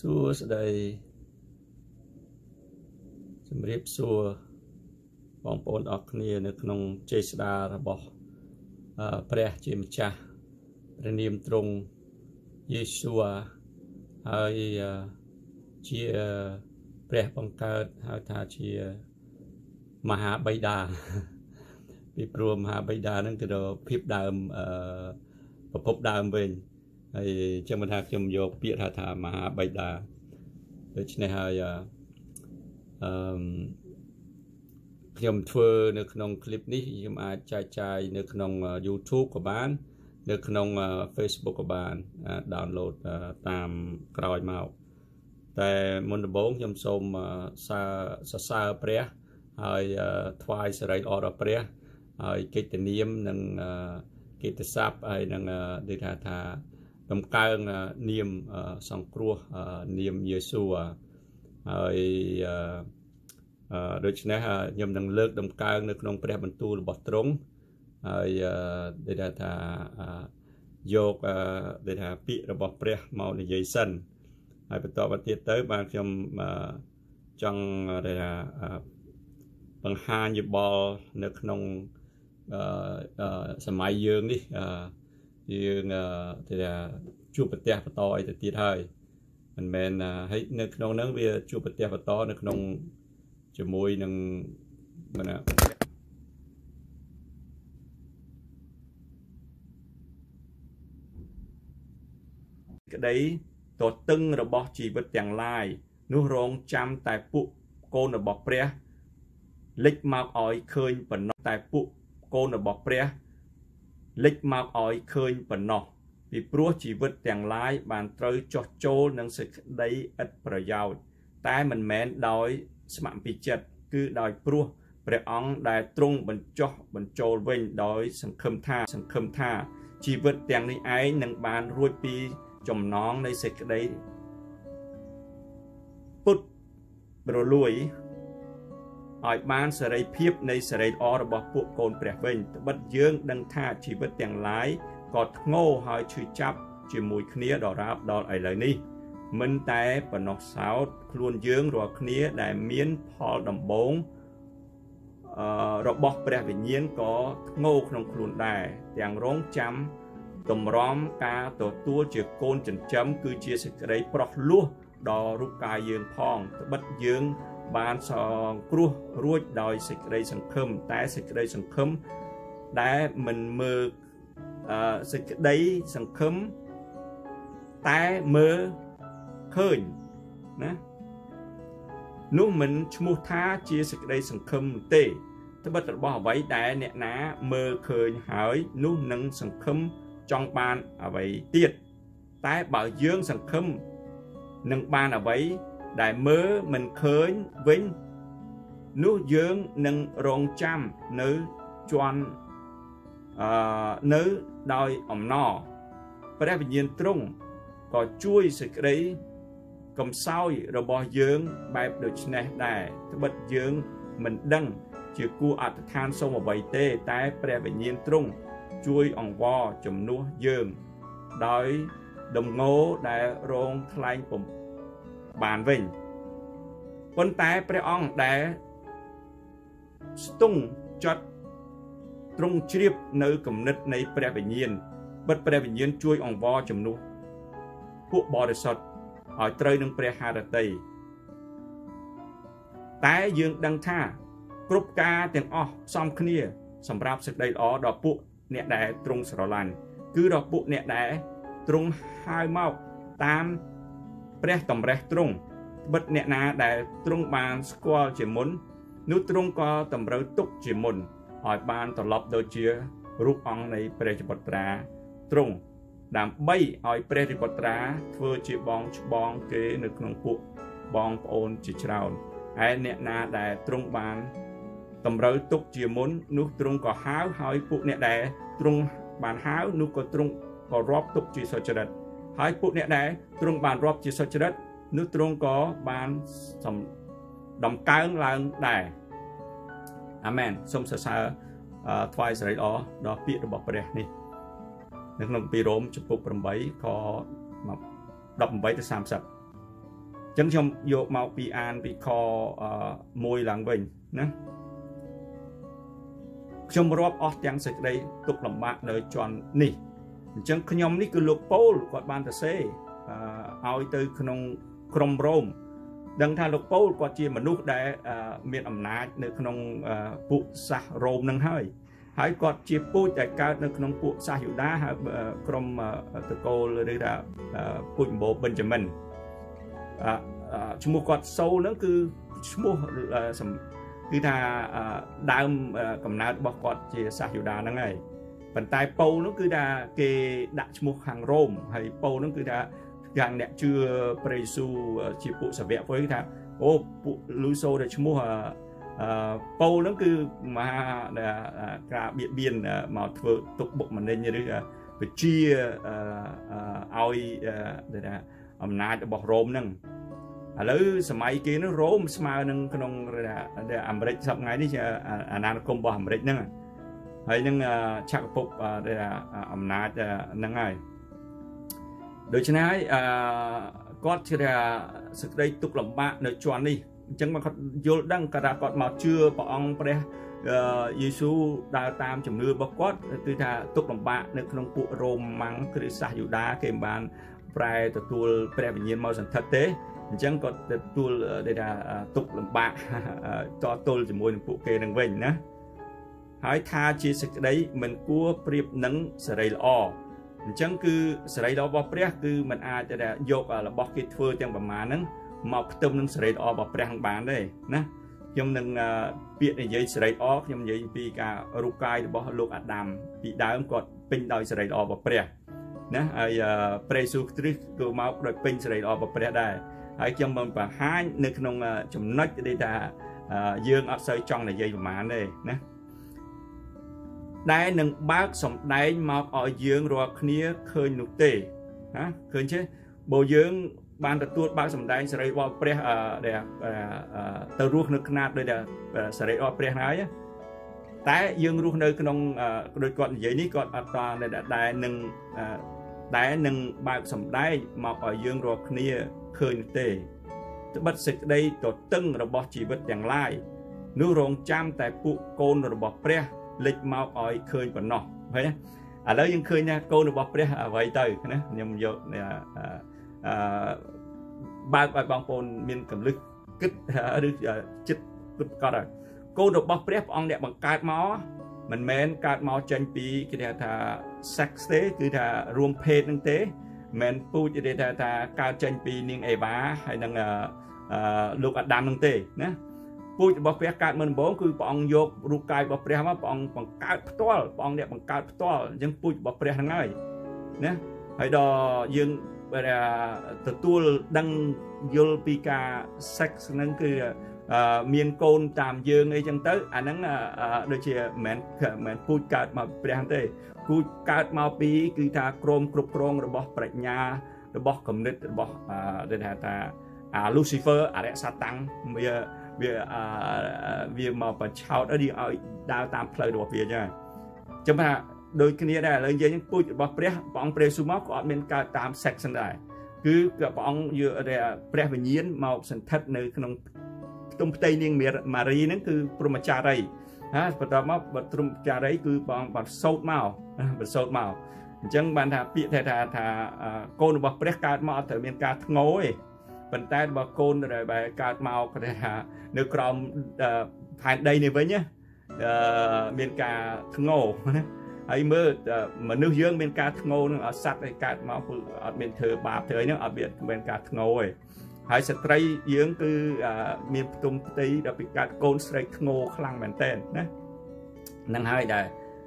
សួស្តីជំរាបសួរបងប្អូនអរគ្នានៅក្នុងចេស្តារបស់ព្រះជាម្ចាស់ព្រះនាមទ្រង់យេស៊ូវហើយជាព្រះបង្កើតហៅថាជាមហាបិតាពីព្រោះមហាបិតាហ្នឹងគឺភាពដើមប្រភពដើមវិញហើយចឹងមិនថាខ្ញុំយកពាក្យថាមហាបិតាដូច្នេះហើយខ្ញុំធ្វើនៅក្នុងคลิปនេះខ្ញុំអាចចែកចាយនៅក្នុង YouTube ក៏បាននៅក្នុង Facebook ក៏បាន download តាមក្រោយមកតែមុនដំបូងខ្ញុំសូមសរសើរព្រះហើយថ្វាយសិរីល្អដល់ព្រះហើយកិត្តិនាមនិងកិត្តិស័ព្ទហើយនឹងដូចថាដំកើងនាមសង្គ្រោះនាមយេស៊ូវហើយដូច្នេះខ្ញុំនឹងលើកដំកើងនៅក្នុងព្រះបន្ទូលរបស់ទ្រង់ហើយដូចថាយកដូចថាពាក្យរបស់ព្រះមកនិយាយសិនហើយបន្តទៅទៀតទៅបានខ្ញុំចង់ដែលថាបង្ហាញយោបល់នៅក្នុងសម័យយើងនេះយើងទៅជួបប្រទះបន្តអីទៅទៀតហើយមិនមែនហើយនៅក្នុងហ្នឹងវាជួបប្រទះបន្តនៅក្នុងជាមួយនឹងក្តីទទឹងរបស់ជីវិតទាំងឡាយនោះរងចាំតែពួកកូនរបស់ព្រះលេចមកឲ្យឃើញប៉ុណ្ណោះតែពួកកូនរបស់ព្រះលេចមកឲ្យឃើញប៉ុណ្ណោះពីព្រោះជីវិតទាំងឡាយបានត្រូវចោះចូលនឹងសេចក្តីឥតប្រយោជន៍តែមិនមែនដោយស្ម័គ្រពីចិត្តគឺដោយព្រោះព្រះអង្គដែលទ្រង់បញ្ចុះបញ្ចូលវិញដោយសង្ឃឹមថាជីវិតទាំងនេះឯងនឹងបានរួចពីចំណងនៃសេចក្តីពុតរលួយឲ្យបានសេរីភាពនៃសេរីល្អរបស់ពួកកូនព្រះវិញត្បិតយើងដឹងថាជីវិតទាំងឡាយក៏ធ្ងោហើយឈឺចាប់ជាមួយគ្នាដល់រាបដល់ឥឡូវនេះមិនតែប៉ុណ្ណោះសោតខ្លួនយើងរាល់គ្នាដែលមានផលដំបូងរបស់ព្រះវិញ្ញាណក៏ធ្ងោក្នុងខ្លួនដែរទាំងរងចាំតម្រាំការទទួលជាកូនចិញ្ចឹមគឺជាសេចក្តីប្រោះលោះដល់រូបកាយយើងផងត្បិតយើងបានសង្គ្រោះរួចដោយសេចក្តីសង្ឃឹមតែសេចក្តីសង្ឃឹមដែលមិនមើលសេចក្តីសង្ឃឹមតែមើលឃើញណានោះមិនឈ្មោះថាជាសេចក្តីសង្ឃឹមទេត្បិតរបស់អ្វីដែលអ្នកណាមើលឃើញហើយនោះនឹងសង្ឃឹមចង់បានអ្វីទៀតតែបើយើងសង្ឃឹមនឹងបានអ្វីដែលមើលមិនឃើញវិញនោះយើងនឹងរងចាំនៅជាន់នៅដោយអំណរព្រះវិញ្ញាណទ្រង់ក៏ជួយសេចក្តីកំសោយរបស់យើងបែបដូចនេះដែរត្បិតយើងមិនដឹងជាគួរអធិដ្ឋានសូមអ្វីទេតែព្រះវិញ្ញាណទ្រង់ជួយអង្វរជំនួសយើងដោយដំណោដែលរងថ្លែងពំបានវិញប៉ុន្តែព្រះអង្គដែលស្ទង់ចិត្តទ្រង់ជ្រាបនៅគំនិតនៃព្រះវិញ្ញាណបិទព្រះវិញ្ញាណជួយអង្វរជំនួសពួកបរិសុទ្ធឲ្យត្រូវនឹងព្រះハរតីតែយើងដឹងថាគ្រប់ការទាំងអស់ផ្សំគ្នាសម្រាប់សេចក្តីល្អដល់ពួកអ្នកដែលទ្រង់ស្រឡាញ់គឺដល់ពួកអ្នកដែលទ្រង់ហៅមកតាមព្រះតម្រេះទ្រង់ត្បិតអ្នកណាដែលទ្រង់បានស្គាល់ជាមុននោះទ្រង់ក៏តម្រូវទុកជាមុនឲ្យបានត្រឡប់ដូចជារូបអង្គនៃព្រះរាជបុត្រាទ្រង់ដើម្បីឲ្យព្រះរាជបុត្រាធ្វើជាបងច្បងគេនៅក្នុងពួកបងប្អូនជាច្រើនហើយអ្នកណាដែលទ្រង់បានតម្រូវទុកជាមុននោះទ្រង់ក៏ហៅហើយពួកអ្នកដែលទ្រង់បានហៅនោះក៏ទ្រង់ក៏រាប់ទុកជាសុចរិតហើយពួកអ្នកដែលទ្រង់បានរាប់ជាសុចរិតនោះទ្រង់ក៏បានដំកើងឡើងដែរអាមែនសូមសរសើរថ្វាយសិរីល្អដល់ពាក្យរបស់ព្រះនេះនៅក្នុងពីរ៉ូមចំពុក8ខ18ទៅ30 ចឹងខ្ញុំយកមកពីអានពីខមួយឡើងវិញណាខ្ញុំរាប់អស់ទាំងសេចក្តីទុក្ខលំបាកនៅជាន់នេះអញ្ចឹងខ្ញុំនេះគឺលោកប៉ូលគាត់បានទៅសេឲ្យទៅក្នុងក្រុមរ៉ូមដឹងថាលោកប៉ូលគាត់ជាមនុស្សដែលមានអំណាចនៅក្នុងពួកសាសរ៉ូមនឹងហើយគាត់ជាពូជដែលកើតនៅក្នុងពួកសាសយូដាហើយក្រុមតកូលឬថាពូជម្បូបេនយ៉ាមិនឈ្មោះគាត់សូលហ្នឹងគឺឈ្មោះគឺថាដើមកំណើតរបស់គាត់ជាសាសយូដាហ្នឹងហើយប៉ុន្តែប៉ូលហ្នឹងគឺថាគេដាក់ឈ្មោះខាងរ៉ូមហើយប៉ូលហ្នឹងគឺថាយ៉ាងអ្នកជឿព្រះយេស៊ូវជាពួកសាវកវិញថាអូពួកលូសូដែលឈ្មោះប៉ូលហ្នឹងគឺមហាការបៀតបៀនមកធ្វើទុកបុកម្នេញឬបជាឲ្យថាអំណាចរបស់រ៉ូមហ្នឹងឥឡូវសម័យគេនោះរ៉ូមស្មើនឹងក្នុងអាមេរិកសប្តាហ៍ថ្ងៃនេះជាអាណានិគមរបស់អាមេរិកហ្នឹងហើយនឹងឆក្រភពអំណាចហ្នឹងហើយដូច្នេះគាត់ជាសេចក្តីទុក្ខលំបាកនៅជាន់នេះអញ្ចឹងគាត់យល់ដឹងគាត់មកជឿព្រះអង្គព្រះយេស៊ូវដើរតាមជំនឿរបស់គាត់គឺថាទុក្ខលំបាកនៅក្នុងពួករ៉ូម៉ាំងឬសាសយូដាគេមិនបានប្រែទទួលព្រះវិញ្ញាណមកសន្ធិដ្ឋទេអញ្ចឹងគាត់ទទួលថាទុក្ខលំបាកតទល់ជាមួយនឹងពួកគេនឹងវិញណាហើយថាជាសេចក្តីមិនគួរប្រៀបនឹងសេរីល្អអញ្ចឹងគឺសេរីល្អរបស់ព្រះគឺมันអាចតែយករបស់គេធ្វើទាំងប្រមាណហ្នឹងមកផ្ទឹមនឹងសេរីល្អរបស់ព្រះនឹងបានទេណាខ្ញុំនឹងពាក្យនិយាយសេរីល្អខ្ញុំនិយាយពីការរូបកាយរបស់លោកអាដាមពីដើមគាត់ពេញដោយសេរីល្អរបស់ព្រះណាហើយព្រះយេស៊ូវគ្រីស្ទក៏មកដោយពេញសេរីល្អរបស់ព្រះដែរហើយខ្ញុំបានបង្ហាញនៅក្នុងចំណុចដែលថាយើងអត់សូវចង់និយាយប្រមាណទេណាដែលនឹងបើកសម្ដែងមកឲ្យយើងរាល់គ្នាឃើញនោះទេណាឃើញទេបើយើងបានទទួលបើកសម្ដែងសេរីរបស់ព្រះដែលទៅរស់នៅខ្នាតដោយសេរីរបស់ព្រះហើយតែយើងរស់នៅក្នុងដោយគាត់និយាយនេះគាត់អត់ដែលនឹងបើកសម្ដែងមកឲ្យយើងរាល់គ្នាឃើញទេត្បិតសេចក្តីទទឹងរបស់ជីវិតទាំងឡាយនោះរងចាំតែពួកកូនរបស់ព្រះលេចមកឲ្យឃើញប៉ុណ្ណោះឃើញឥឡូវយើងឃើញថាកូនរបស់ព្រះអ្វីទៅណាខ្ញុំយកបើកឲ្យបងប្អូនមានកម្លឹះគិតឬចិត្តគិតកត់ហើយកូនរបស់ព្រះអង្គអ្នកបង្កើតមកមិនមែនកើតមកចេញពីគេថា sex ទេគឺថារួមភេទនឹងទេមិនពូជទេថាកើតចេញពីនាងអេវ៉ាហើយនឹងលោកអាដាមនឹងទេណាពូជរបស់ព្រះកើតមុនដំបូងគឺព្រះអង្គយករូបកាយរបស់ព្រះមកព្រះអង្គបង្កើតផ្ទាល់ព្រះអង្គអ្នកបង្កើតផ្ទាល់អញ្ចឹងពូជរបស់ព្រះហ្នឹងហើយណាហើយដល់យើងទទួលដឹងយល់ពីការ sex ហ្នឹងគឺមានកូនតាមយើងអីចឹងទៅអាហ្នឹងដូចជាមិនពូជកើតមកព្រះទេពូជកើតមកពីគឺថាក្រមគ្រប់គ្រងរបស់ប្រាជ្ញារបស់គំនិតរបស់ដែលថាLucifer អរិយសាតាំងវាមកបញ្ឆោតឲ្យដើរតាមផ្លូវរបស់វាចឹងចឹងថាដូចគ្នាដែរឥឡូវយើងពូជរបស់ព្រះអង្គព្រះយេស៊ូវមកក៏អត់មានកើតតាម sex ដែរគឺព្រះអង្គយកព្រះវិញ្ញាណមកសន្ធិដ្ឋនៅក្នុងផ្ទុំផ្ទៃនាងម៉ារីហ្នឹងគឺព្រហ្មចារីណាបន្ទាប់មកព្រហ្មចារីគឺព្រះអង្គបានសោតមកអញ្ចឹងបានថាពាក្យថាកូនរបស់ព្រះកើតមកអត់ត្រូវមានការធ្ងោទេប៉ុន្តែបើកូនដែលកើតមកគាត់ថានៅក្រោមផែនដីនេះវិញមានការធ្ងោណាហើយមើលមនុស្សយើងមានការធ្ងោនឹងសត្វដែលកើតមកគឺអត់មានធ្វើបាបធ្វើអីហ្នឹងអត់មានការធ្ងោទេហើយស្ត្រីយើងគឺមានផ្ទុំផ្ទៃដល់ពីកើតកូនស្រីធ្ងោខ្លាំងមែនតើណាហ្នឹងហើយដែល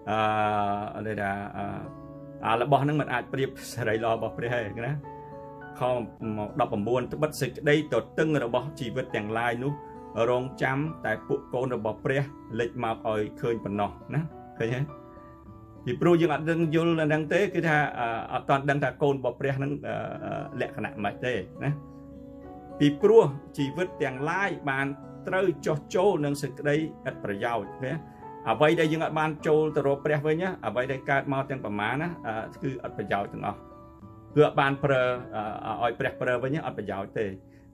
របស់ហ្នឹងมันអាចប្រៀបសេរីល្អរបស់ព្រះទេណាខ19ត្បិតសេចក្តីទទឹងរបស់ជីវិតទាំងឡាយនោះរងចាំតែពួកកូនរបស់ព្រះលេចមកឲ្យឃើញប៉ុណ្ណោះណាឃើញទេពីព្រោះយើងអត់ដឹងយល់ហ្នឹងទេគឺថាអត់តាន់ដឹងថាកូនរបស់ព្រះហ្នឹងលក្ខណៈម៉េចទេណាពីព្រោះជីវិតទាំងឡាយបានត្រូវចោះចូលនឹងសេចក្តីឥតប្រយោជន៍ណាអ្វីដែលយើងអត់បានចូលទៅរកព្រះវិញណាអ្វីដែលកើតមកទាំងប្រមាណណាគឺអត់ប្រយោជន៍ទាំងអស់គឺអត់បានប្រើឲ្យព្រះប្រើវិញអត់ប្រយោជន៍ទេ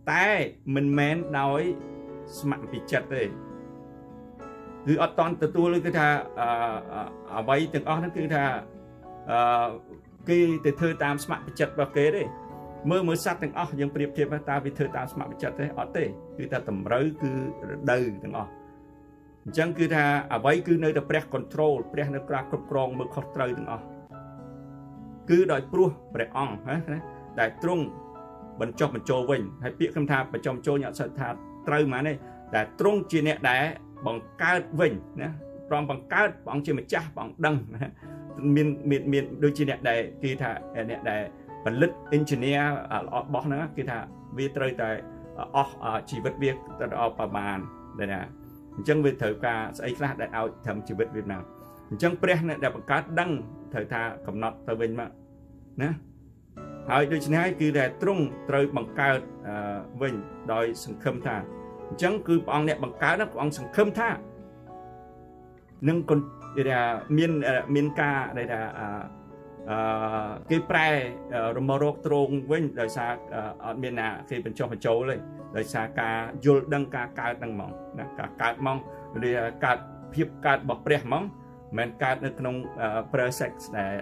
តែមិនមែនដោយស្ម័គ្រពីចិត្តទេគឺអត់តន់ទទួលគឺថាអ្វីទាំងអស់ហ្នឹងគឺថាគេទៅធ្វើតាមស្ម័គ្រពីចិត្តរបស់គេទេមើលសត្វទាំងអស់យើងប្រៀបធៀបតើវាធ្វើតាមស្ម័គ្រពីចិត្តទេអត់ទេគឺថាតម្រូវគឺរដូវទាំងអស់អញ្ចឹងគឺថាអ្វីគឺនៅតែព្រះ control ព្រះនៅក្រៅគ្រប់គ្រងមើលខុសត្រូវទាំងអស់គឺដោយព្រោះព្រះអង្គណាដែលទ្រង់បញ្ចុះបញ្ចូលវិញហើយពាក្យខ្ញុំថាបញ្ចុះបញ្ចូលអ្នកសិទ្ធថាត្រូវមកនេះតែទ្រង់ជាអ្នកដែលបង្កើតវិញណាព្រមបង្កើតព្រះអង្គជាម្ចាស់ព្រះអង្គដឹងមានដូចជាអ្នកដែលគេថាអ្នកដែលផលិត engineer របស់ហ្នឹងគេថាវាត្រូវតែអស់ជីវិតវាទៅដល់ប្រមាណដែលណាអញ្ចឹងវាត្រូវការស្អីខ្លះដែលឲ្យត្រឹមជីវិតវាណាអញ្ចឹងព្រះដែលបង្កើតដឹងត្រូវថាកំណត់ទៅវិញមកណាហើយដូច្នេះហើយគឺតែទ្រង់ត្រូវបង្កើតវិញដោយសង្ឃឹមថាអញ្ចឹងគឺព្រះអង្គអ្នកបង្កើតហ្នឹងព្រះអង្គសង្ឃឹមថានឹងមានការដែលថាគេប្រែរមករោគទ្រង់វិញដោយសារអត់មានណាគេបញ្ចុះបញ្ចូលទេដោយសារការយល់ដឹងការកើតហ្នឹងហ្មងណាការកើតហ្មងវាកើតភាពកើតរបស់ព្រះហ្មងមិនកើតនៅក្នុង process ដែល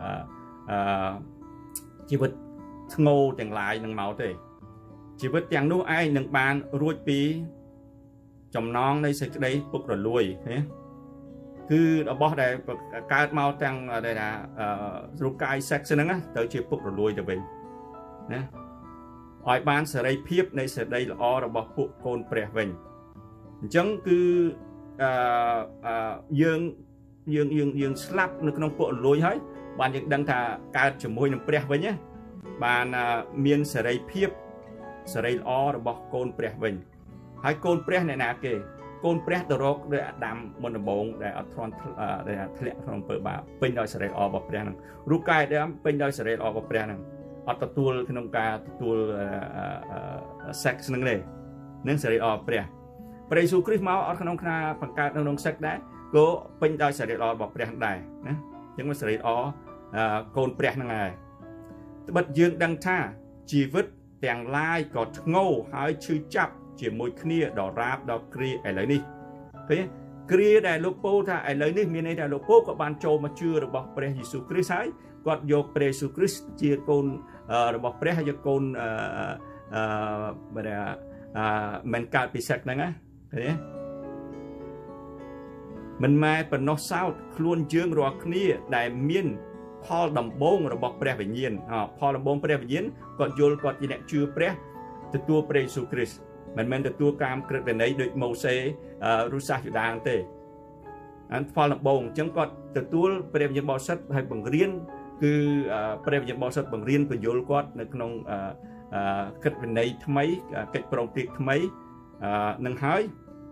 ជីវិតធ្ងោទាំងឡាយនឹងមកទេជីវិតទាំងនោះឯងនឹងបានរួចពីចំណងនៃសេចក្តីពុករលួយណាគឺរបស់ដែលកើតមកទាំងដែលថារូបកាយ sex ហ្នឹងទៅជាពុករលួយទៅវិញណាឲ្យបានសេរីភាពនៃសេចក្តីល្អរបស់ពួកកូនព្រះវិញអញ្ចឹងគឺយើងស្លាប់នៅក្នុងពុករលួយហើយបានយើងដឹងថាកើតជាមួយនឹងព្រះវិញណាបានមានសេរីភាពសេរីល្អរបស់កូនព្រះវិញហើយកូនព្រះអ្នកណាគេកូនព្រះទៅរកដោយអាដាមមុនដំបូងដែលអត់ធ្លាក់ក្នុងអំពើបាបពេញដោយសេរីល្អរបស់ព្រះហ្នឹងរូបកាយដើមពេញដោយសេរីល្អរបស់ព្រះហ្នឹងអត់ទទួលក្នុងការទទួល sex ហ្នឹងទេនឹងសេរីល្អព្រះព្រះយេស៊ូវគ្រីស្ទមកអត់ក្នុងការបង្កើតនៅក្នុង sex ដែរក៏ពេញដោយសេរីល្អរបស់ព្រះដែរណាអញ្ចឹងវាសេរីល្អកូនព្រះហ្នឹងហើយត្បិតយើងដឹងថាជីវិតទាំងឡាយក៏ធ្ងោហើយឈឺចាប់ជាមួយគ្នាដល់រាបដល់គ្រាឥឡូវនេះឃើញគ្រាដែលលោកពោលថាឥឡូវនេះមានន័យថាលោកពោលក៏បានចូលមកជឿរបស់ព្រះយេស៊ូវគ្រីស្ទហើយគាត់យកព្រះយេស៊ូវគ្រីស្ទជាកូនរបស់ព្រះហើយយកកូនមិនកើតពីសេកហ្នឹងណាឃើញមិនម៉ែប៉ុណ្ណោះសោតខ្លួនយើងរាល់គ្នាដែលមានផលដំបូងរបស់ព្រះវិញ្ញាណផលដំបូងព្រះវិញ្ញាណគាត់យល់គាត់ជាអ្នកជឿព្រះទទួលព្រះយេស៊ូវគ្រីស្ទមិនមែនទទួលតាមក្រឹតវិន័យដូចម៉ូសេឬសាសយូដាទេអានផលដំបូងអញ្ចឹងគាត់ទទួលព្រះវិញ្ញាណបរិសុទ្ធហើយបង្រៀនគឺព្រះវិញ្ញាណបរិសុទ្ធបង្រៀនបញ្យលគាត់នៅក្នុងក្រឹតវិន័យថ្មីកិច្ចប្រំពៃថ្មីនឹងហើយ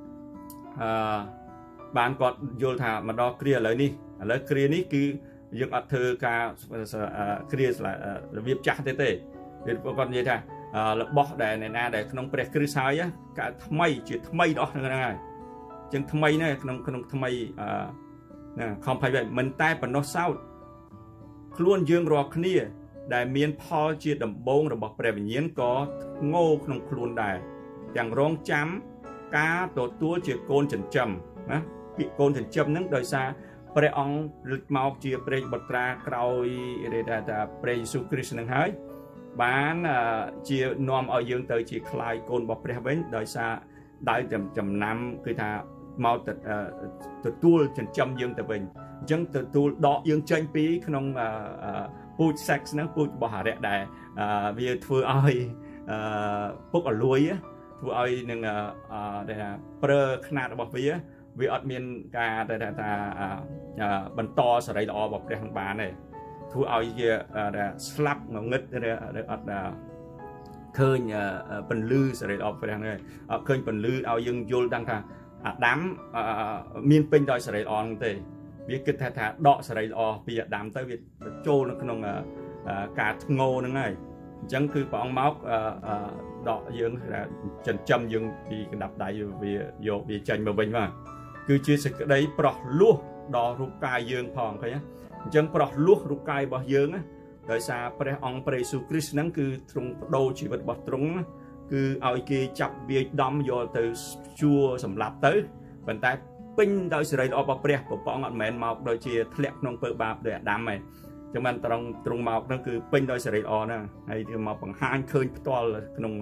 បានគាត់យល់ថាមកដល់គ្រាឥឡូវនេះគ្រានេះគឺយើងអត់ធ្វើការគ្រារបៀបចាស់ទេវាគាត់និយាយថារបស់ដែលអ្នកណាដែលក្នុងព្រះគ្រីស្ទហើយកើតថ្មីជាថ្មីដល់ហ្នឹងហើយអញ្ចឹងថ្មីណាក្នុងថ្មីខំភ័យមិនតែប៉ុណ្ណោះសោតខ្លួនយើងរាល់គ្នាដែលមានផលជាដំបូងរបស់ព្រះវិញ្ញាណក៏ងោក្នុងខ្លួនដែរទាំងរងចាំការទទួលជាកូនចិញ្ចឹមណាពាក្យកូនចិញ្ចឹមហ្នឹងដោយសារព្រះអង្គលើកមកជាព្រះបុត្រាក្រោយថាព្រះយេស៊ូវគ្រីស្ទនឹងហើយបានជានាំឲ្យយើងទៅជាខ្លាយកូនរបស់ព្រះវិញដោយសារដោយចំណាំគឺថាមកទទួលចិញ្ចឹមយើងទៅវិញអញ្ចឹងទទួលដកយើងចេញពីក្នុងពូជ sex ហ្នឹងពូជរបស់អរិយដែលវាធ្វើឲ្យពុករលួយធ្វើឲ្យនឹងដែលប្រើຂະຫນាតរបស់វាអត់មានការដែលថាបន្តសេរីល្អរបស់ព្រះនឹងបានទេធ្វើឲ្យវាស្លាប់ងងឹតឬអត់ឃើញពន្លឺសេរីល្អព្រះហ្នឹងអត់ឃើញពន្លឺឲ្យយើងយល់ដឹងថាអាដាមមានពេញដោយសេរីល្អហ្នឹងទេវាគិតថាដកសេរីល្អពីអាដាមទៅវាចូលនៅក្នុងការធ្ងោហ្នឹងហើយអញ្ចឹងគឺព្រះអង្គមកដកយើងចិញ្ចឹមយើងពីកណ្ដាប់ដៃវាយកវាចេញមកវិញមកគឺជាសេចក្តីប្រោះលោះដល់រូបកាយយើងផងឃើញអញ្ចឹងប្រោះលោះរូបកាយរបស់យើងដោយសារព្រះអង្គព្រះយេស៊ូវគ្រីស្ទហ្នឹងគឺទ្រង់បដូរជីវិតរបស់ទ្រង់ cứ ao kia chập việc đâm vô từ chua sầm lạp tới bàn tay pin đôi sợi đỏ bọc bẹt của bọn ngọn mền mọc đôi chia thẹt nông bự bạp để đám này cho mình trong mọc nó cứ pin đôi sợi đỏ nè hay thì mọc bằng hai khơi to là nông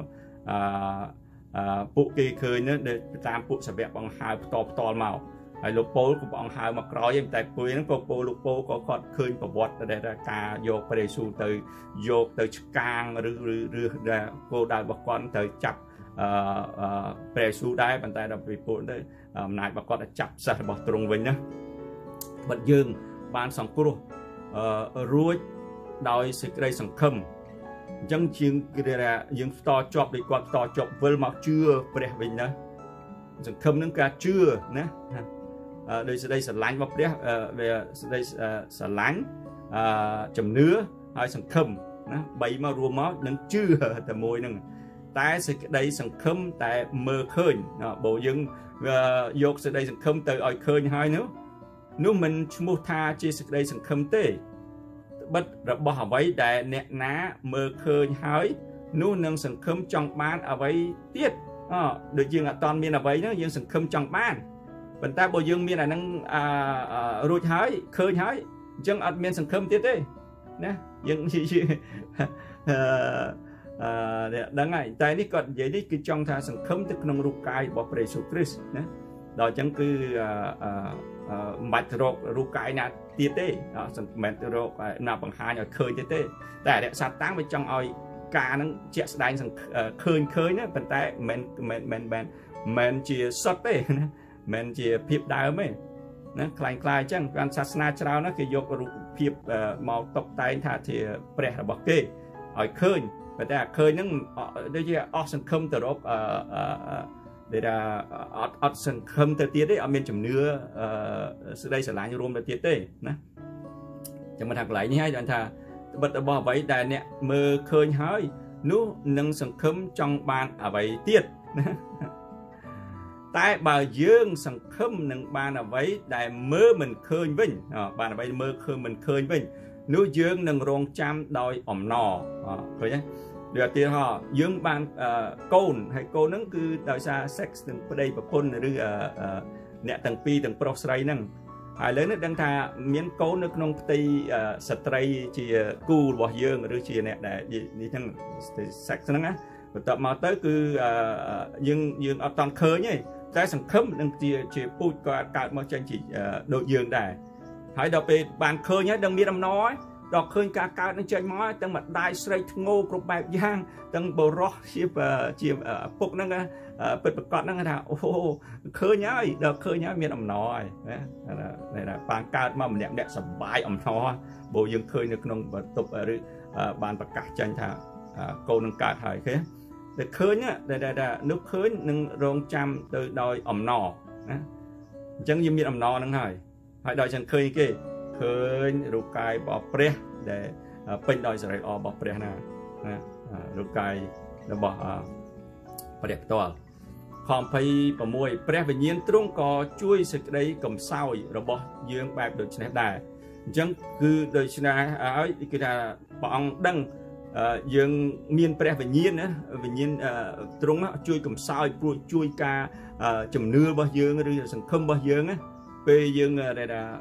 bộ kia khơi nữa để tam bộ sợi bẹt bằng hai to màu hay lục bố của bọn hai mặc rõ em tại cuối nó có bộ lục bố có con khơi và bọt để ra cà vô về su từ vô từ càng rư ra cô đại bọc con từ chập về su đai bàn tay đập bị bộ đấy nãy bọc con đã chập sạch bọc trùng mình nhá bật dương ban sòng cua ruồi đòi sự đây sòng khâm dân chiên kia là dương to chọc đi qua to chọc với màu chưa về mình nhá sòng khâm nó cả chưa nè đây sẽ đây sẽ lánh bọc đấy về đây sẽ lánh chấm nứa hay sòng khâm bay mà rùa máu nâng chưa từ môi nâng tại sẽ đây sòng khâm tại mơ khơi bộ dân dột sẽ đây sòng khâm từ ỏi khơi hai nữa nếu mình mua tha chia sẽ đây sòng khâm tê bất bỏ váy để nẹt ná mơ khơi hai nếu nâng sòng khâm trong ban ở váy tiết được dương toàn miền ở váy nữa dương sòng khâm trong ban bản ta bộ dương miền là nâng ruột hái khơi hái chân ở miền sòng khâm tiết đấy nè dương gì đáng ngại tại đi còn vậy đi cái trong tha sòng khâm tức nông ruột cài bỏ về số Christ nè đó chẳng cứ mạch ruột cài nè tiết đấy sòng mạch ruột nào bằng hai rồi khơi tiết đấy tại để sát táng bên trong oi cá nó chẹt đánh sòng khơi nữa bản ta mình chỉ sót đấy mình chỉ phiệp đào mấy nó cài cài chẳngการศาสนาชาวnó cái dụcรูปphiệp màu tóc tai thà thì bẹt là bọc kê hỏi khơi và ta khơi nó đây là option không từ đó để là option không từ tiết đấy ở bên chấm nưa sự đây sẽ lại như rôm từ tiết đấy nè chẳng mà thằng lại như hai đoạn thà bật bỏ vậy đại nè mơ khơi hỏi nú nâng sừng khâm trong ban ở vậy tiết tại bà dương sẵn khâm nâng bàn ở vậy đại mơ mình khơi vinh bàn ở vậy mơ khơi mình khơi vinh nếu dương nâng rong chăm đòi ẩm nò rồi nhé được tiền họ dương bàn côn hay côn nó cứ đòi xa sex từng đây và côn là nè tầng pi tầng prosray nâng hai lớn nó đang thà miếng côn nó nông tây stray chỉ cu bỏ dương rồi chỉ nè để đi thằng sex nó á tập mà tới cứ dương ở toàn khơi nhé cái sẵn khâm đang chỉ bụi cả một chân chỉ đội dương đài hãy đọc về bàn khơi nhé đừng biết làm nói đọc khơi cả cao nó chơi mói tăng mặt đai sray ngô cục bạc giang tăng bờ rót chìm phục nó bật cọt nó là ô khơi nhá đọc khơi nhá biết làm nói này là bàn cao mà mình đẹp sầm bãi ẩm nó bộ dương khơi được nông và tục ở bàn bạc cả chân thà cô nâng cả thời thế để khơi nhá để nước khơi nâng rong chăm từ đòi ẩm nò chẳng như miệng ẩm nò nâng hỏi đòi chẳng khơi kia khơi rụt cài bỏ pre để pin đòi sẽ bỏ pre nè rụt cài nó bỏ pre to còn phải bỏ môi pre về nhiên trung có chui sự đấy cầm sao rồi bỏ dương bạc được trên đài chẳng cứ đời trên ấy cái là bọn đăng dương miền pre về nhiên á về nhiên trung á chui cầm sao chui ca chầm nưa bao dương rồi sừng khâm bao dương á về dương đây là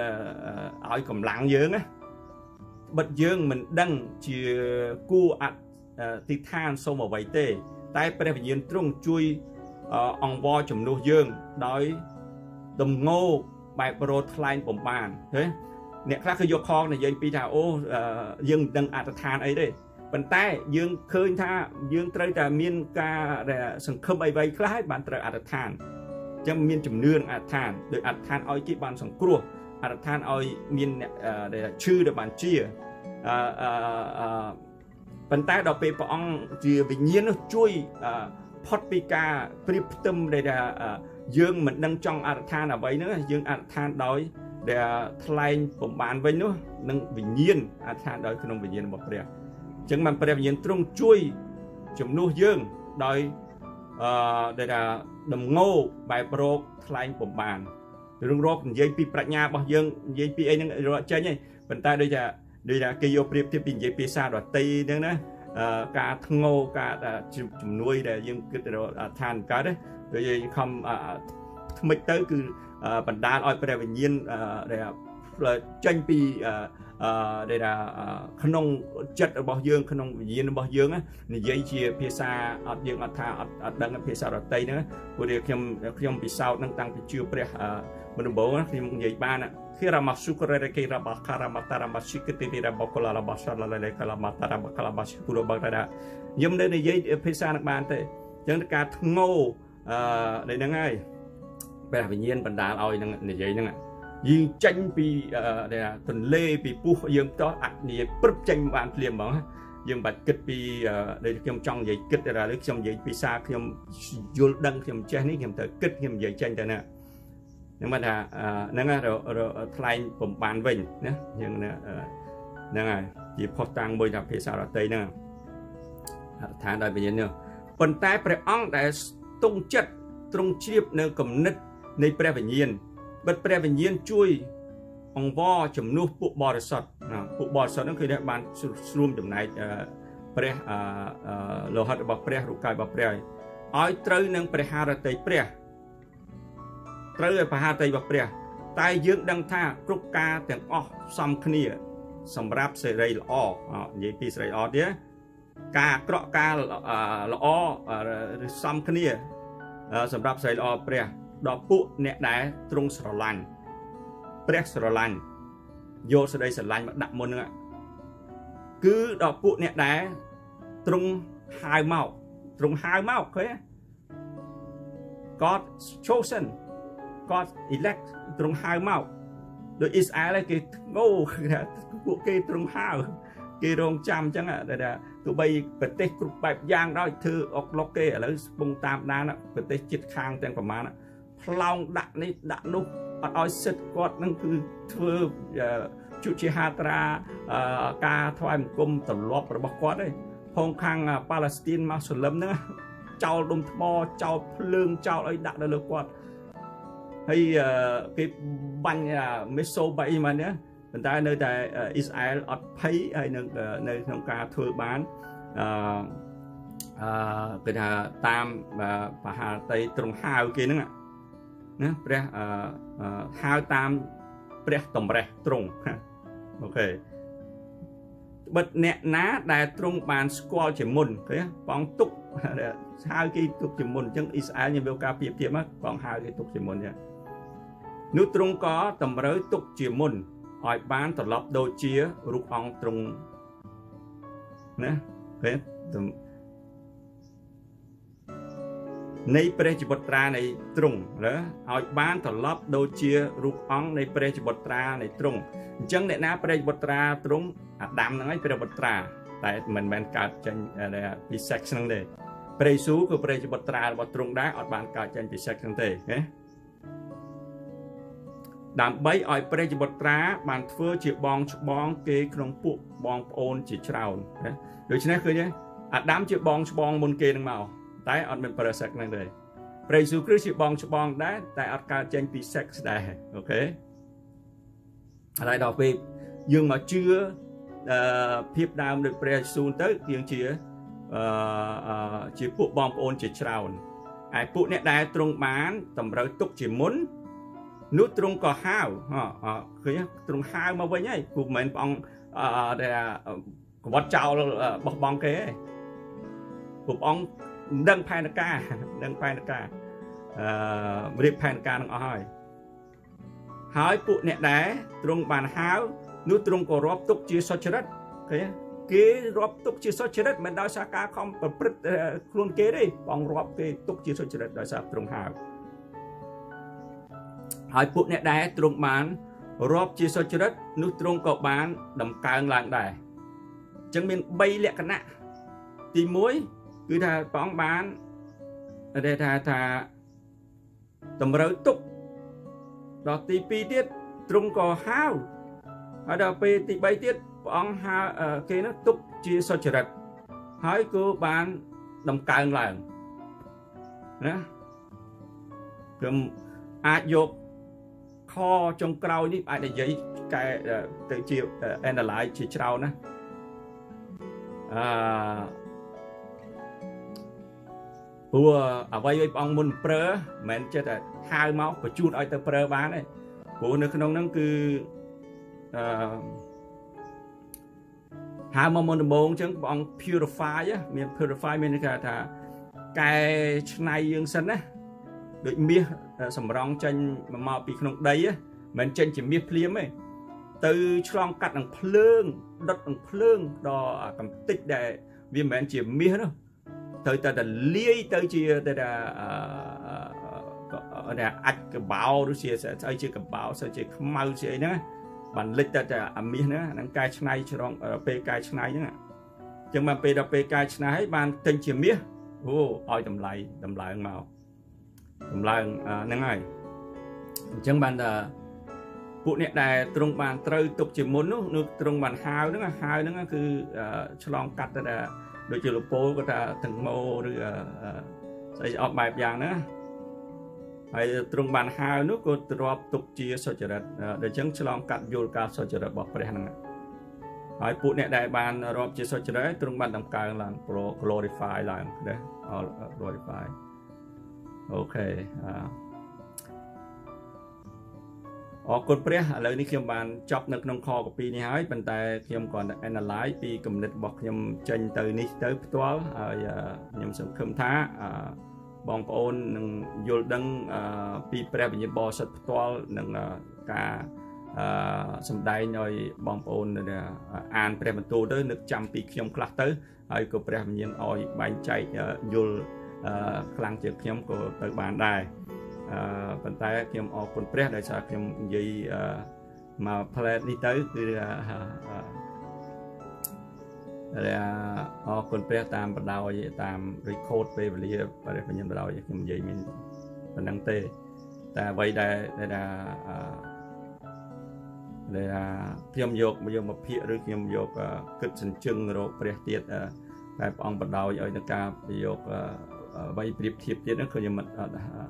ở cầm lặng dương á bật dương mình đăng chỉ cua titan sâu màu vảy tê tai pre về nhiên trung chui ông vo chầm nô dương đói đầm ngô bài pro line bổn bàn thế nè khácคือยกคองเนี่ยยังปีถาโอ้ยังดังอัตถานไอ้ด้วยปันใต้ยังเคยท่ายังเตยแต่เมียนกาแต่สังคมใบใบคล้ายบานเตยอัตถานจะเมียนจุ่มเนื้ออัตถานโดยอัตถานอ้อยกี่บานสังครัวอัตถานอ้อยเมียนเนี่ยชื่อเดบานเชียปันใต้ดอกเปปองจีวิญญาณช่วยพอดปีกาปริบตึมได้ยังเหมือนดังจองอัตถานเอาไว้เนื้อยังอัตถานดอยđể thayผมbàn với nó nâng bình nhiên than đôi không bình nhiên một bè chẳng mà bè bình nhiên trung chui chấm nuôi dương đôi để là đầm ngô bài pro thayผมbàn rung rop dây pi bạch nha bao dương dây pi ấy những rồi chơi nhỉ vận tay đây là cái vô bè tiếp bình dây pi xa rồi tây nữa nè ការធ្ងោការជំនួយដែលយើងគិតទៅឋានកើតទេដូចយើងខំថ្មិចទៅគឺបណ្ដាលឲ្យព្រះវិញ្ញាណដែលចេញពីដែលក្នុងចិត្តរបស់យើងក្នុងវិញ្ញាណរបស់យើងនិយាយជាភាសាអត់យើងអត់ថាអត់ដឹងភាសារតីហ្នឹងព្រោះខ្ញុំពិសោធន៍នឹងតាំងពីជឿព្រះមុនដំបូងខ្ញុំនិយាយបានkhi ra masuk ke reke rabakara matara masuk ke tiri rabakola rabasala lele kala matara bakala masuk pulau bagada ខ្ញុំនៅនិយាយភាសានឹងបានទេអញ្ចឹងការធ្ងោដែលហ្នឹងហើយព្រះវិញ្ញាណបណ្ដាលឲ្យនឹងនិយាយហ្នឹងយើងចេញពីទន្លេពីពោះយើងតោះអនិយាយព្រឹបចេញបានភ្លាមហ្មងយើងបាច់គិតពីដែលខ្ញុំចង់និយាយគិតតែឥឡូវខ្ញុំនិយាយភាសាខ្ញុំយល់ដឹងខ្ញុំចេះនេះខ្ញុំត្រូវគិតខ្ញុំនិយាយចេញទៅណាហ្នឹងមកថាហ្នឹងថ្លែងពំបានវិញណាយើងហ្នឹងហើយជាផុសតាំងមួយថាភាសារតីហ្នឹងអត្ថដ្ឋានដោយវិញ្ញាណនេះប៉ុន្តែព្រះអង្គដែលស្ទង់ចិត្តទ្រង់ជ្រាបនៅគំនិតនៃព្រះវិញ្ញាណបិទព្រះវិញ្ញាណជួយអង្វរជំនួសពួកបរិសុទ្ធពួកបរិសុទ្ធហ្នឹងគឺបានស្រួមចំណែកព្រះលោហិតរបស់ព្រះរូបកាយរបស់ព្រះឲ្យត្រូវនឹងព្រះハរតីព្រះត្រូវឲ្យព្រះハរតីរបស់ព្រះតែយើងដឹងថាគ្រប់ការទាំងអស់ផ្សំគ្នាសម្រាប់សេរីល្អនិយាយពីសេរីល្អទៀតការអាក្រក់ការល្អឬផ្សំគ្នាសម្រាប់សេរីល្អព្រះដល់ពួកអ្នកដែលទ្រង់ស្រឡាញ់ព្រះស្រឡាញ់យកសេចក្តីស្រឡាញ់មកដាក់មុនហ្នឹងគឺដល់ពួកអ្នកដែលទ្រង់ហៅមកឃើញ God chosen God elect ទ្រង់ហៅមកដូចអ៊ីស្រាអែលគេងោពួកគេទ្រង់ហៅគេរងចាំអញ្ចឹងតែទោះបីប្រទេសគ្រប់បែបយ៉ាងដោយធ្វើអុកឡុកគេឥឡូវស្ពងតាមដានប្រទេសជិតខាងទាំងប្រមាណផ្លោងដាក់នេះដាក់នោះអត់ឲ្យសិទ្ធគាត់នឹងគឺធ្វើជជាហាត្រាការថ្វាយបង្គំទម្លាប់របស់គាត់ទេផងខាងប៉ាឡេស្ទីនម៉ាស៊ូលឹមហ្នឹងចោលដុំថ្មចោលភ្លើងចោលឲ្យដាក់នៅលើគាត់ហើយគេបាញ់មីសូបៃមកនេះប៉ុន្តែនៅតែអ៊ីស្រាអែលអត់ភ័យហើយនៅក្នុងការធ្វើបានគេថាតាមបហាតីទ្រង់ហៅគេហ្នឹងណាព្រះហៅតាមព្រះតម្រេះទ្រង់អូខេបិទអ្នកណាដែលទ្រង់បានស្គាល់ជាមុនឃើញបងទុកហៅគេទុកជាមុនអញ្ចឹងអ៊ីស្រាអែលញវាការប្រៀបធៀបមកបងហៅគេទុកជាមុនចឹងនោះទ្រង់ក៏តម្រូវទុកជាមុនឲ្យបានត្រឡប់ដូចជារូបអង្គទ្រង់ណាឃើញនៃព្រះជីវិតត្រានៃទ្រង់ឲ្យបានត្រឡប់ដូចជារូបអង្គនៃព្រះជីវិតត្រានៃទ្រង់អញ្ចឹងអ្នកណាព្រះជីវិតត្រាទ្រង់អាដាមហ្នឹងឯងព្រះជីវិតត្រាតែមិនមែនកើតចេញពី sex ហ្នឹងទេព្រះយេស៊ូវគឺព្រះជីវិតត្រារបស់ទ្រង់ដែរអត់បានកើតចេញពី sex ហ្នឹងទេណាដើម្បីឲ្យព្រះជីវិតត្រាបានធ្វើជាបងច្បងគេក្នុងពួកបងប្អូនជាច្រើនណាដូច្នេះឃើញទេអាដាមជាបងច្បងមុនគេនឹងមកតែអត់មានប្រសិទ្ធហ្នឹងទេព្រះយេស៊ូវគ្រីស្ទជាបងច្បងដែរតែអត់កើតចេញពី sex ដែរអូខេហើយដល់ពេលយើងមកជឿភាពដើមដោយព្រះយេស៊ូវទៅយើងជាពួកបងប្អូនជាច្រើនហើយពួកអ្នកដែលទ្រង់បានតម្រូវទុកជាមុននោះទ្រង់ក៏ហៅឃើញទ្រង់ហៅមកវិញហើយព្រោះមិនមែនព្រះអង្គដែលកវត្តចោលបោះបង់គេទេព្រះអង្គដឹងផែនការរៀបផែនការនឹងអស់ហើយពួកអ្នកដែលទ្រង់បានហៅនោះទ្រង់ក៏រាប់ទុកជាសុចរិតឃើញគេរាប់ទុកជាសុចរិតមិនដោយសារការខំប្រព្រឹត្តខ្លួនគេទេបងរាប់គេទុកជាសុចរិតដោយសារទ្រង់ហៅហើយពួកអ្នកដែលទ្រង់បានរាប់ជាសុចរិតនោះទ្រង់ក៏បានដំកើងឡើងដែរអញ្ចឹងមាន3លក្ខណៈទី1គឺថាព្រះអង្គបានថាតម្រូវទុកដល់ទី2ទៀតទ្រង់ក៏ហៅហើយដល់ពេលទី3ទៀតព្រះអង្គហៅគេនោះទុកជាសុចរិតហើយក៏បានដំកើងឡើងណាគឺអាចយកខចុងក្រោយនេះអាចនិយាយកែទៅជា analyze ជាច្រើនណាព្រោះអ្វីឲ្យបងមុនប្រើមិនចេះតែហៅមកបញ្ជូនឲ្យទៅប្រើបានទេព្រោះនៅក្នុងហ្នឹងគឺហៅមកមុនដំបូងអញ្ចឹងបង purify មាន purify មានគេថាកែច្នៃយើងសិនណាដូចមាសសម្រង់ចេញមកពីក្នុងដីមិនចេញជាមាសភ្លាមទេទៅឆ្លងកាត់នឹងភ្លើងដុតនឹងភ្លើងដល់កំតិចដែលវាមិនមែនជាមាសនោះទៅតែលាយទៅជាទៅថាអាចកបោឬជាស្អីជាកបោស្អីជាខ្មៅជាអីហ្នឹងបានលិចតែអាមាសហ្នឹងកែច្នៃច្រងពេលកែច្នៃហ្នឹងអញ្ចឹងមកពេលដល់ពេលកែច្នៃហើយបានទិញជាមាសអូឲ្យតម្លៃតម្លើងមកតម្លើងហ្នឹងហើយអញ្ចឹងបានថាពួកអ្នកដែលទ្រង់បានត្រូវទុកជាមុននោះទ្រង់បានហាវហ្នឹងគឺឆ្លងកាត់ទៅថាដូចជាលពោគាត់ថាទាំងម៉ូឬស្អីអស់បែបយ៉ាងណាហើយទ្រង់បានហាវនោះក៏ទ្រាប់ទុកជាសុចរិតដូច្នេះឆ្លងកាត់យល់ការសុចរិតរបស់ព្រះហ្នឹងហើយពួកអ្នកដែលបានរាប់ជាសុចរិតទ្រង់បានតម្កើងឡើង glorify ឡើងណា glorify អូខេអរគុណព្រះឥឡូវនេះខ្ញុំបានចប់នៅក្នុងខកពីនេះហើយប៉ុន្តែខ្ញុំក៏ analyze ពីគំនិតរបស់ខ្ញុំចេញទៅនេះទៅផ្ទាល់ហើយខ្ញុំសង្ឃឹមថាបងប្អូននឹងយល់ដឹងពីព្រះវិញ្ញាណបរិសុទ្ធផ្ទាល់នឹងការសម្ដែងឲ្យបងប្អូនអានព្រះបន្ទូលទៅនឹកចាំពីខ្ញុំខ្លះទៅហើយក៏ព្រះវិញ្ញាណឲ្យបែងចែកយល់ខ្លាំងជាងខ្ញុំក៏ទៅបានដែរប៉ុន្តែខ្ញុំអរគុណព្រះដោយសារខ្ញុំនិយាយមកផ្លែតនេះទៅគឺអរគុណព្រះតាមបដោយតាម record ពេលវេលាព្រះវិញ្ញាណបដោយខ្ញុំនិយាយមានប៉ុណ្្នឹងទេតែអ្វីដែលខ្ញុំយកមកភាគឬខ្ញុំយកគិតចិញ្ចឹងរកព្រះទៀតតែព្រះអង្គបដោយឲ្យនឹងការយកអ្វីប្រៀបធៀបទៀតហ្នឹងខ្ញុំមិន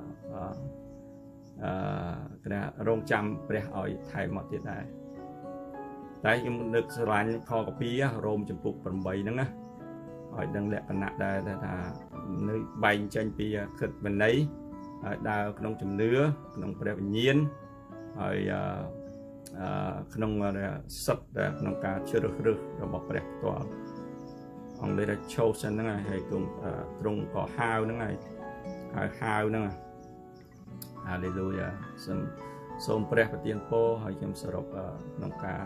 គណៈរងចាំព្រះឲ្យថែមមកទៀតដែរតែខ្ញុំនឹកស្រឡាញ់ខកពីរ៉ូមចំពុក8ហ្នឹងណាឲ្យដឹងលក្ខណៈដែរថានៅបែងចេញពីគិតវិន័យហើយដើរក្នុងជំនឿក្នុងព្រះវិញ្ញាណហើយក្នុងសិទ្ធិក្នុងការជ្រើសរើសរបស់ព្រះផ្ទាល់អង្គលេថា chosen ហ្នឹងហើយទ្រង់ក៏ហៅហ្នឹងហើយហៅហ្នឹងHallelujah សូមព្រះប្រទានពរឲ្យខ្ញុំសរុបក្នុងការ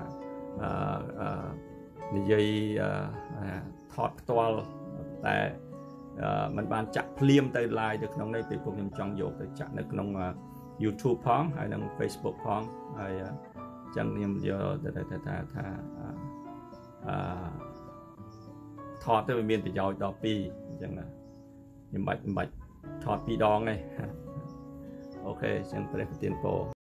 និយាយថតផ្ទាល់តែมันបានចាក់ភ្លាមទៅ live ទៅក្នុងនេះពេលពួកខ្ញុំចង់យកទៅចាក់នៅក្នុង YouTube ផងហើយនិង Facebook ផងហើយចឹងខ្ញុំយកទៅថាថតទៅវាមានប្រយោជន៍ដល់ពីរអញ្ចឹងខ្ញុំបាច់ថតពីរដងទេអូខេចឹងព្រះប្រទានពរ